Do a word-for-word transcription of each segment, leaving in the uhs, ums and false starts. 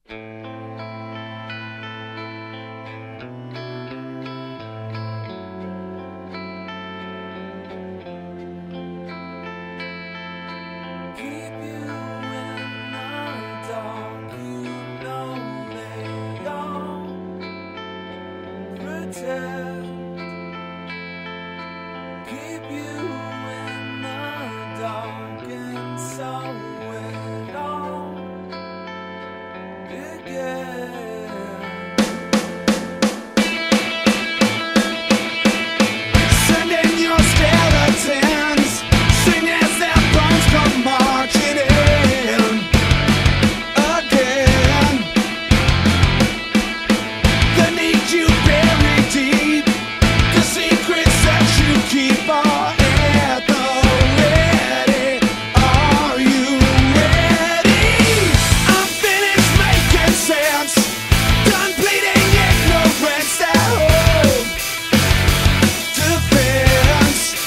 Keep you in the dark, and so it all began. Sending your skeletons, sing as their bones come marching in again. They need you buried deep, the secrets that you keep are at the ready. Are you ready? I'm finished making sense, done bleeding ignorance that hold defense.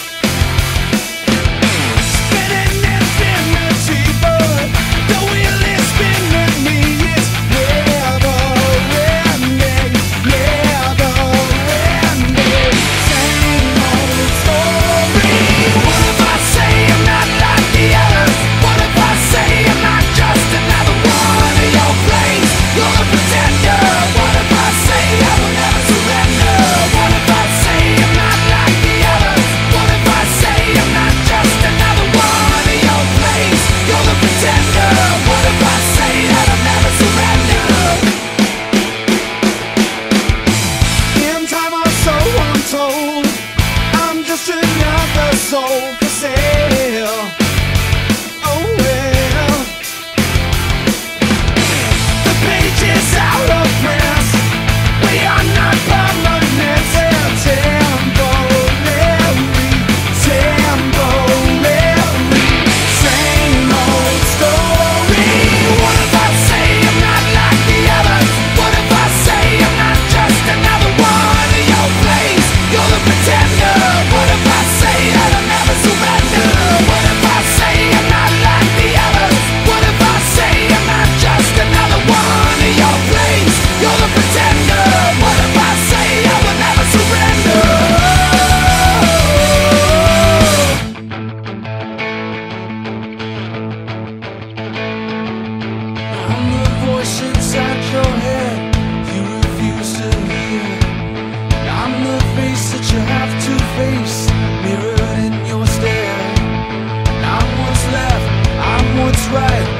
Spinning infinity, but the wheel is spinning me. It's never ending, never ending. Same old story. What if I say I'm not like the others? What if I say I'm not just another one of your plays? You're a pretender. What if I say I will never surrender? What if I say I'm not like the others? What if I say I'm not just another one of your plays? You're the pretender. What if I say that I'll never surrender? In time or so I'm told, I'm just another soul for sale. Oh well, the page is out of press. We are not permanent. They're temporary, temporary. Same old story. What if I say I'm not like the others? What if I say I'm not just another one of your plays? You're the pretender. What if I say that I'll never surrender? What if I say I'm not like the others? What if I say I'm not just another one of your plays? You're the pretender. What if I say I will never surrender? I'm the voice inside your head you refuse to hear. I'm the face that you have to face, mirrored in your stare. I'm what's left, I'm what's right.